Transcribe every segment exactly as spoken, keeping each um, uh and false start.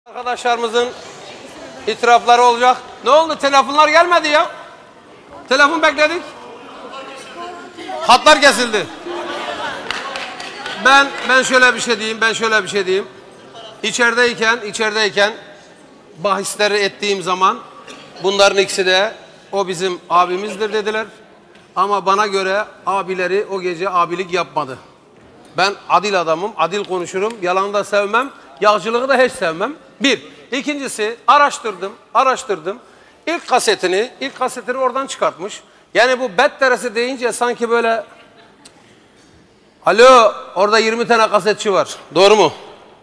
Arkadaşlarımızın itirafları olacak. Ne oldu? Telefonlar gelmedi ya. Telefon bekledik. Hatlar kesildi. Ben ben şöyle bir şey diyeyim. Ben şöyle bir şey diyeyim. İçerideyken, içerideyken bahisleri ettiğim zaman bunların ikisi de o bizim abimizdir dediler. Ama bana göre abileri o gece abilik yapmadı. Ben adil adamım, adil konuşurum, yalanı da sevmem, yağcılığı da hiç sevmem. Bir. İkincisi araştırdım, araştırdım. İlk kasetini, ilk kasetini oradan çıkartmış. Yani bu Betteres'i deyince sanki böyle... Alo, orada yirmi tane kasetçi var. Doğru mu?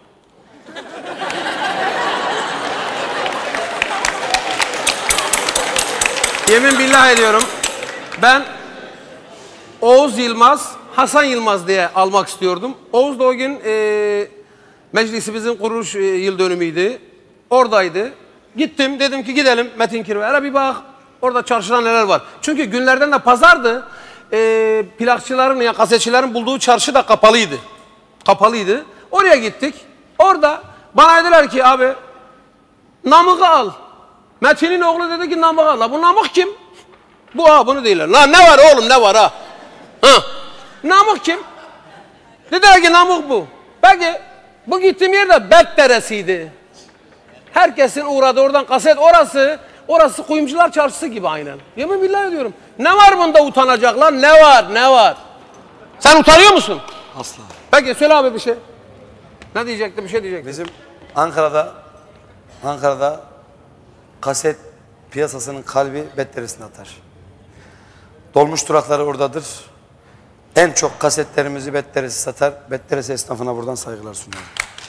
Yemin billah ediyorum. Ben Oğuz Yılmaz, Hasan Yılmaz diye almak istiyordum. Oğuz da o gün e, meclisimizin kuruluş e, yıl dönümüydü. Oradaydı. Gittim, dedim ki gidelim Metin Kirve'ye bir bak. Orada çarşıda neler var. Çünkü günlerden de pazardı. E, plakçıların ya kasetçilerin bulduğu çarşı da kapalıydı. Kapalıydı. Oraya gittik. Orada bana dediler ki abi Namık'ı al. Metin'in oğlu dedi ki Namık'ı al. Bu Namık kim? Bu ha bunu değiller. Lan ne var oğlum ne var ha? Ha. Namık kim? Dediler ki Namık bu. Peki bu gittiğim yerde Betteres'iydi. Herkesin uğradığı oradan kaset orası. Orası kuyumcular çarşısı gibi aynen. Yemin billahi diyorum. Ne var bunda utanacak lan? Ne var? Ne var? Sen utanıyor musun? Asla. Peki söyle abi bir şey. Ne diyecektim? Bir şey diyecektim. Bizim Ankara'da Ankara'da kaset piyasasının kalbi Betteres'ini atar. Dolmuş durakları oradadır. En çok kasetlerimizi Betteres'i satar. Betteres esnafına buradan saygılar sunuyorum.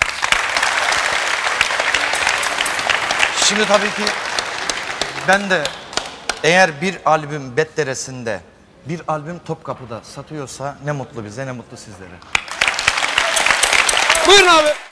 Şimdi tabii ki ben de eğer bir albüm Betteres'inde, bir albüm Topkapı'da satıyorsa ne mutlu bize, ne mutlu sizlere. Buyurun abi.